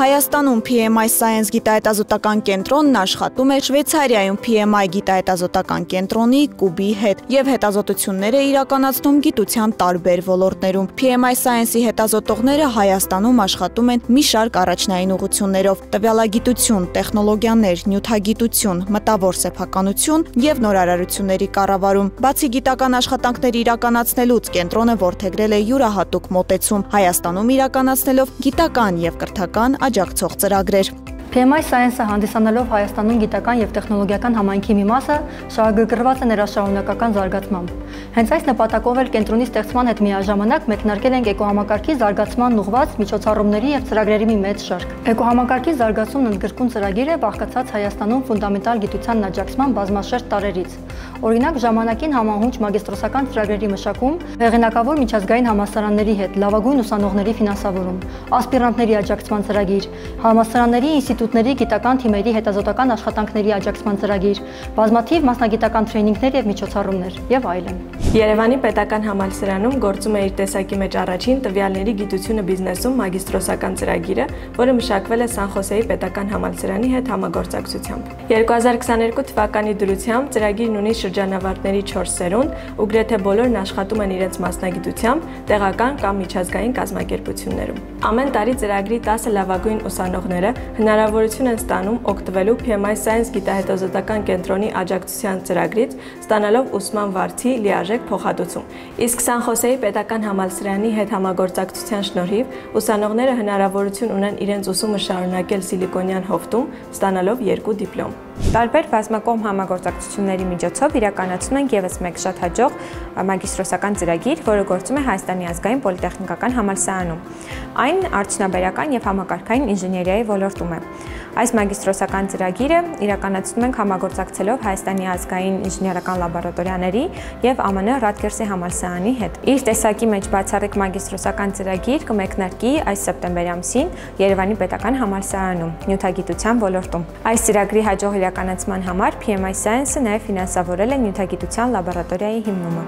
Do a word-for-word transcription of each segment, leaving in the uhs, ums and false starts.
Հայաստանում P M I Science գիտահետազոտական կենտրոնն աշխատում է Շվեյցարիայում P M I գիտահետազոտական կենտրոնի Կուբի հետ եւ հետազոտություններ է իրականացնում գիտության տարբեր ոլորտներում։ P M I Science-ի հետազոտողները Հայաստանում աշխատում են մի շարք առաջնային ուղղություններով՝ տվյալագիտություն, տեխնոլոգիաներ, նյութագիտություն, մտավոր սեփականություն եւ նորարարությունների կառավարում։ Բացի գիտական աշխատանքներ իրականացնելուց կենտրոնը որդեգրել է յուրահատուկ մոտեցում Հայաստանում իրականացնելով գիտական եւ կրթական աջակցող ծրագրեր։ P M I Science-ը հանդիսանալով Հայաստանում գիտական եւ տեխնոլոգիական համայնքի մի մասը շահագրգռված է նրա շարունակական զարգացմամբ։ Հենց այս նպատակով էլ կենտրոնի ստեղծման հետ միաժամանակ մեկնարկել ենք էկոհամակարգի զարգացման ուղղված միջոցառումների եւ ծրագրերի մի մեծ շարք։ Էկոհամակարգի զարգացումն ընդգրկուն ծրագիր է բաղկացած Հայաստանում ֆունդամենտալ գիտության աջակցման բազմաշերտ տարերից։ Օրինակ, ժամանակին համահունչ մագիստրոսական ծրագրերի մշակում, հեղինակավոր միջազգային համալսարանների հետ լավագույն ուսանողների ֆինանսավորում, ասպիրանտների աջակցման ծրագիր, համալսարանների ինստիտուտների գիտական թիմերի հետազոտական աշխատանքների աջակցման ծրագիր, բազմաթիվ մասնագիտական թրեյնինգներ եւ միջոցառումներ եւ այլն։ Երևանի պետական համալսարանում գործում է իր տեսակի մեջ առաջին տվյալների գիտությունը բիզնեսում մագիստրոսական ծրագիրը, որը մշակվել է Սան Խոսեի պետական համալսարանի հետ համագործակցությամբ։ երկու հազար քսաներկու թվականի դրությամբ ծրագիրն ունի շրջանավարտների չորս սերունդ ու գրեթե բոլորն աշխատում են իրենց մասնագիտությամբ, տեղական կամ միջազգային կազմակերպություններում։ Ամեն տարի ծրագրի տասը լավագույն ուսանողները հնարավորություն են ստանում օգտվելու P M I Science գիտահետազոտական կենտրոնի աջակցության ծրագրից, ստանալով ուսման վարձի լիարժեք փոխհատուցում։ Իսկ Սան Խոսեի պետական համալսարանի հետ համագործակցության շնորհիվ ուսանողները հնարավորություն ունեն իրենց ուսումը շարունակել Սիլիկոնյան հովտում, ստանալով երկու դիպլոմ։ Տարբեր բազմակողմ համագործակցությունների միջոցով իրականացնում ենք ևս մեկ շատ հաջող մագիստրոսական ծրագիր, որը գործում է Հայաստանի ազգային պոլիտեխնիկական համալսարանում։ Այն արդյունաբերական եւ համակարգային ինժեներիայի ոլորտում է։ Այս մագիստրոսական ծրագիրը իրականացնում ենք համագործակցելով Հայաստանի ազգային ինժեներական լաբորատորիաների եւ Ամն Ռատգերսի համալսարանի հետ։ Իր տեսակի մեջ բացառիկ մագիստրոսական ծրագիր կմեկնարկի այս սեպտեմբերի ամսին Երևանի պետական համալսարանում նյութագիտության ոլորտում։ Այս ծրագրի հաջող իրականացման համար P M I Science-ը նաև ֆինանսավորել է նյութագիտության լաբորատորիայի հիմնումը։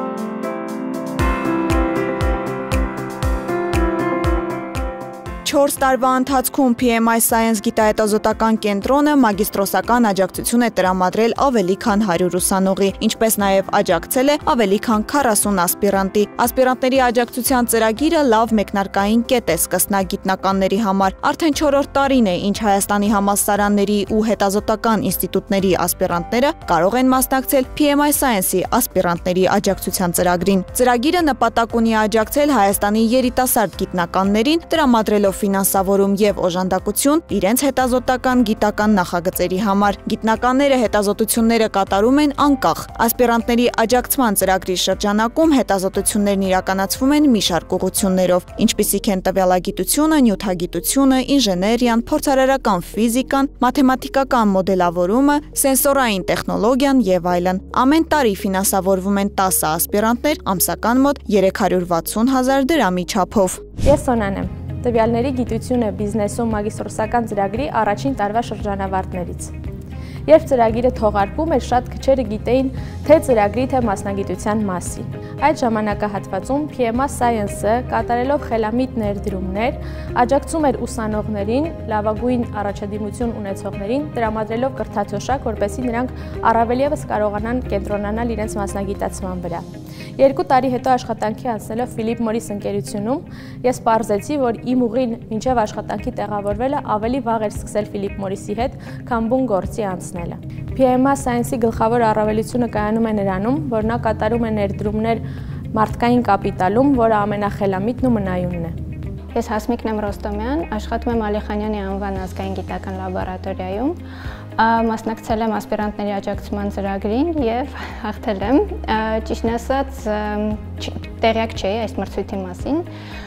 չորս տարվա ընթացքում P M I Science գիտահետազոտական կենտրոնը մագիստրոսական աջակցություն է տրամադրել ավելի քան հարյուր ուսանողի, ինչպես նաև աջակցել է ավելի քան քառասուն ասպիրանտի։ Ասպիրանտների աջակցության ծրագիրը լավ մեկնարկային կետ է սկսնակ գիտնականների համար։ Արդեն չորրորդ տարին է, ինչ Հայաստանի համալսարանների ու հետազոտական ինստիտուտների ասպիրանտները կարող են մասնակցել P M I Science-ի ասպիրանտների աջակցության ծրագրին։ Ծրագիրը նպատակ ունի աջակցել Հայաստանի երիտասարդ գիտնականներին, տրամադրելով ֆինանսավորում եւ օժանդակություն իրենց հետազոտական գիտական նախագծերի համար։ Գիտնականները հետազոտությունները կատարում են անկախ։ Ասպիրանտների աջակցման ծրագրի շրջանակում հետազոտություններն իրականացվում են մի շարք ուղղություններով, ինչպիսիք են տվյալագիտությունը, նյութագիտությունը, ինժեներիան, փորձարարական ֆիզիկան, մաթեմատիկական մոդելավորումը, սենսորային տեխնոլոգիան եւ այլն։ Ամեն տարի ֆինանսավորվում են տասը ասպիրանտներ ամսական մոտ երեք հարյուր վաթսուն հազար դրամի չափով։ Ես Սոնան եմ, տվյալների գիտությունը բիզնեսում մագիստրոսական ծրագրի առաջին տարվա շրջանավարտներից։ Երբ ծրագիրը թողարկվում էր, շատ քչերը գիտեին թե ծրագրի, թե մասնագիտության մասին։ Այդ ժամանակահատվածում P M I Science-ը կատարելով խելամիտ ներդրումներ, աջակցում էր ուսանողներին, լավագույն առաջադիմություն ունեցողներին, տրամադրելով կրթաթոշակ, որպեսզի նրանք առավել ևս կարողանան կենտրոնանալ իրենց մասնագիտացման վրա։ Երկու տարի հետո աշխատանքի անցնելով Philip Morris ընկերությունում, ես պարզեցի, որ իմ ուղին մինչև աշխատանքի տեղավորվելը ավելի վաղ էր սկսել Philip Morris-ի հետ, քան բուն գործի անցնելը։ P M I Science-ի գլխավոր առավելությունը կայանում է նրանում, որ նա կատարում է ներդրումներ մարդկային կապիտալում, որը ամենախելամիտն ու մնայունն է։ Ես Հասմիկ Նեմրոստոմյան, աշխատում եմ Ալիխանյանի անվան ազգային գիտական լաբորատորիայում, մասնակցել եմ ասպիրանտների աջակցման ծրագրին եւ հաղթել եմ։ Ճիշտն ասած, տեղյակ չէի այս մրցույթի մասին,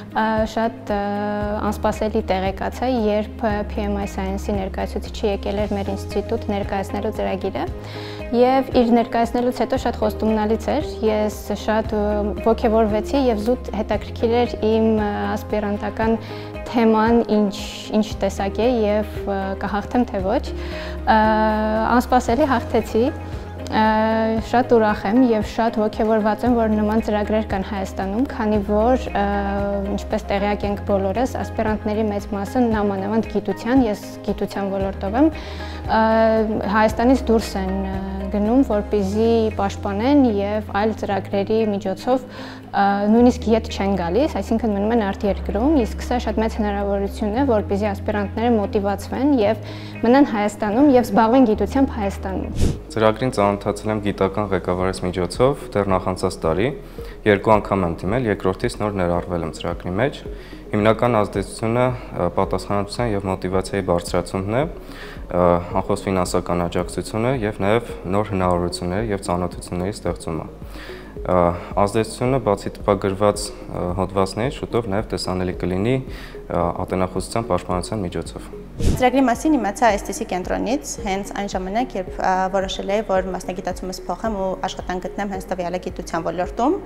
շատ անսպասելի տեղեկացա, երբ P M I Science-ի ներկայացուցիչը եկել էր մեր ինստիտուտ ներկայացնելու ծրագիրը եւ իր ներկայացնելուց հետո շատ խոստումնալից էր։ Ես շատ ոգևորվեցի եւ զուտ հետաքրքիր էր իմ ասպիրանտական թեման ինչ ինչ տեսակ է եւ կհաղթեմ թե ոչ։ Անսպասելի հաղթեցի Շատ ուրախ եմ եւ շատ ոգևորված եմ, որ նման ծրագրեր կան Հայաստանում, քանի որ ինչպես տեղյակ ենք բոլորս, ասպիրանտների մեծ մասը նամանավանդ գիտության, ես գիտության ոլորտով եմ, Հայաստանից դուրս են գնում, որպեսզի պաշտպանեն եւ այլ ծրագրերի միջոցով նույնիսկ ետ չեն գալիս, այսինքն մնում են արտերկրում, իսկ սա շատ մեծ հնարավորություն է, որպեսզի ասպիրանտները մոտիվացվեն եւ մնան Հայաստանում եւ զբաղվեն գիտությամբ Հայաստանում։ Ծրագրին ծանոթացել եմ գիտական ղեկավարից միջոցով դեռ նախանցած տարի, երկու անգամ եմ դիմել, երկրորդից նոր ներառվել եմ ծրագրի մեջ։ Հիմնական ազդեցությունը պատասխանատվության եւ մոտիվացիայի բարձրացումն է, անխոս ֆինանսական աջակցությունը եւ նաեւ նոր հնարավորությունների եւ ծանոթությունների ստեղծումը։ Ազդեցությունը բացի տպագրված հոդվածներից շուտով նաև տեսանելի կլինի ատենախոսության պաշտպանության միջոցով։ Ծրագրի մասին իմացա էս թի սի կենտրոնից, հենց այն ժամանակ, երբ որոշել էի, որ մասնագիտացումս փոխեմ ու աշխատանք գտնեմ հենց տվյալ գիտության ոլորտում,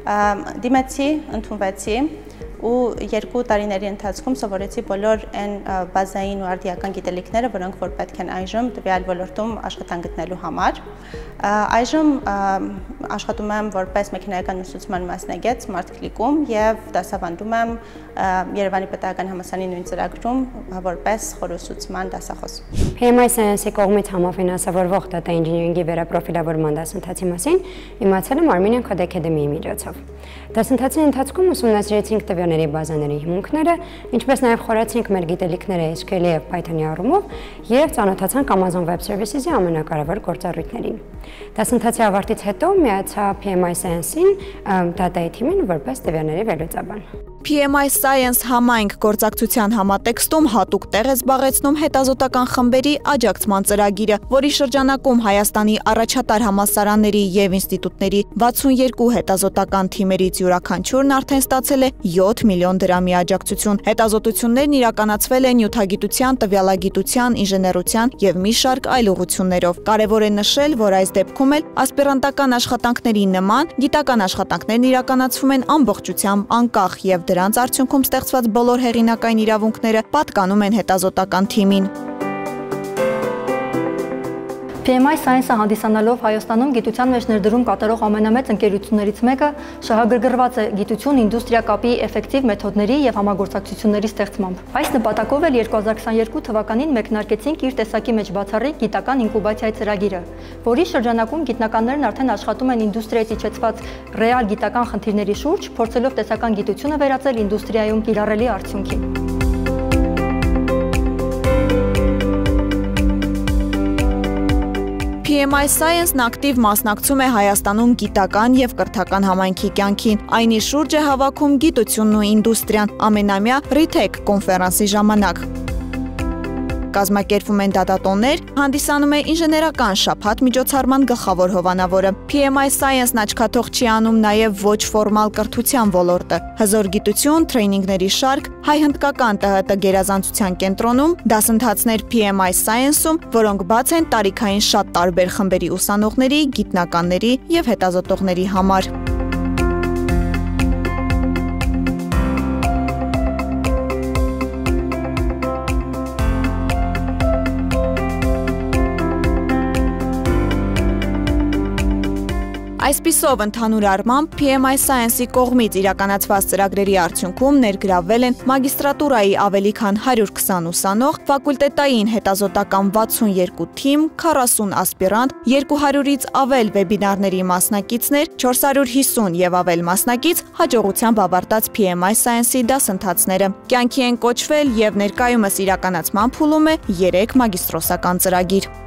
դիմեցի, ընդունվեցի ու երկու տարիների ընթացքում սովորեցի բոլոր այն բազային ու արդիական գիտելիքները, որոնք որ պետք են այժմ տվյալ ոլորտում աշխատանք գտնելու համար։ Այժմ աշխատում եմ որպես մեքենայական ուսուցման մասնագետ Smart Click-ում եւ դասավանդում եմ Երևանի պետական համալսարանի նույն ծրագրում որպես խորհրդացուցման դասախոս։ P M I Science-ի կողմից համաֆինանսավորվող Data Engineering-ի վերապրոֆիլավորման դասընթացի մասին իմացել եմ Armenian Code Academy-ի միջոցով։ Դասընթացի ընթացքում ուսումնասիրեցինք տվյալների բազաների հիմունքները, ինչպես նաև խորացրինք մեր գիտելիքները S Q L-ի եւ Python-ի առումով եւ ծանոթացանք Amazon Web Services-ի ամենակարևոր գործառույթներին։ Դասընթացի ավարտից հետո միացա P M I Science-ին Data թիմին որպես տվյալների վերլուծաբան։ P M I Science համայնք գործակցության համատեքստում հատուկ տեղ է զբաղեցնում հետազոտական խմբերի աջակցման ծրագիրը, որի շրջանակում Հայաստանի առաջատար համալսարանների եւ ինստիտուտների վաթսունյոթ հետազոտական թիմերից յուրաքանչյուրն արդեն ստացել է յոթ միլիոն դրամի աջակցություն։ Հետազոտություններն իրականացվել են նյութագիտության, տվյալագիտության, ինժեներության եւ մի շարք այլ ուղղություններով։ Կարևոր է նշել, որ այս դեպքում էլ ասպիրանտական աշխատանքների նման գիտական աշխատանքներն իրականացվում են ամբողջությամբ անկախ եւ դրանց արդյունքում ստեղծված բոլոր հեղինակային իրավունքները պատկանում են հետազոտական թիմին։ P M I Science-ը հանդիսանալով Հայաստանում գիտության մեջ ներդրում կատարող ամենամեծ ընկերություններից մեկը շահագրգռված է գիտություն ինդուստրիա կապի էֆեկտիվ մեթոդների եւ համագործակցությունների ստեղծմամբ։ Այս նպատակով էլ երկու հազար քսաներկու թվականին մեկնարկեցինք իր տեսակի մեջ բացառիկ գիտական ինկուբացիայի ծրագիրը, որի շրջանակում գիտնականներն արդեն աշխատում են ինդուստրիայից իջեցված ռեալ գիտական խնդիրների շուրջ, փորձելով տեսական գիտությունը վերածել ինդուստրիայում կիրառելի արդյունքի։ P M I Science-ն ակտիվ մասնակցում է Հայաստանում գիտական եւ կրթական համայնքի կյանքին։ Այնի շուրջ է հավաքում գիտությունն ու ինդուստրիան ամենամյա ReTech կոնֆերանսի ժամանակ։ Կազմակերպվում են դատատոններ, հանդիսանում է ինժեներական շաբաթ միջոցառման գլխավոր հովանավորը։ P M I Science-ն աչքաթող չի անում նաև ոչ ֆորմալ կրթության ոլորտը։ Հզոր գիտություն, տրեյնինգների շարք, հայ-հնդկական T H T գերազանցության կենտրոնում, դասընթացներ P M I Science-ում, որոնք բաց են տարիքային շատ տարբեր խմբերի ուսանողների, գիտնականների եւ հետազոտողների համար։ Այսպիսով ընդհանուր առմամբ P M I Science-ի կողմից իրականացված ծրագրերի արդյունքում ներգրավվել են մագիստրատուրայի ավելի քան հարյուր քսան ուսանող, ֆակուլտետային հետազոտական վաթսունյոթ թիմ, քառասուն ասպիրանտ, երկու հարյուրից ավել վեբինարների մասնակիցներ, չորս հարյուր հիսուն եւ ավել մասնակից հաջողությամբ ավարտած P M I Science-ի դասընթացները։ Կյանքի են կոչվել եւ ներկայումս իրականացման փուլում է երեք մագիստրոսական ծրագիր։